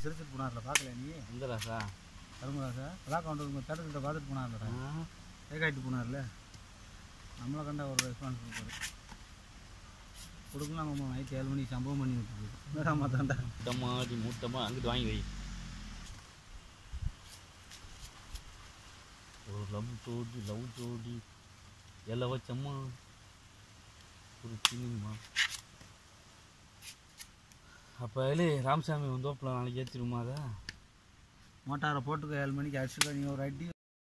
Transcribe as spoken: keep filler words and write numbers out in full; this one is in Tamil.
சிரிச்சிட்டு போனார்ல பார்க்கல நீ எந்த ராசா கரும்புராசா அதான் கவுண்டர் உங்கள் தேட்டர்கிட்ட பார்த்துட்டு போனார்லடா கேக்காயிட்டு போனார்ல நம்மளை கண்டா ஒரு ரெஸ்பான்ஸ் கொடுப்பாரு கொடுக்கலாம் நம்ம நைட்டு ஏழு மணிக்கு சம்பவம் பண்ணி விட்டுருக்கு வேறாமா தாண்டா மூட்டமாக மூட்டமாக அங்கிட்டு வாங்கி வை ஒரு லவ் ஜோடி லவ் ஜோடி எல்லாம் வச்சம்மா ஒரு சினிமா அப்போ இல்லை ராமசாமி வந்தோப்பில் நாளைக்கு ஏற்றிடுமா அதை மோட்டாரை போட்டுக்க ஏழு மணிக்கு அடிச்சுக்க நீ ஒரு அடி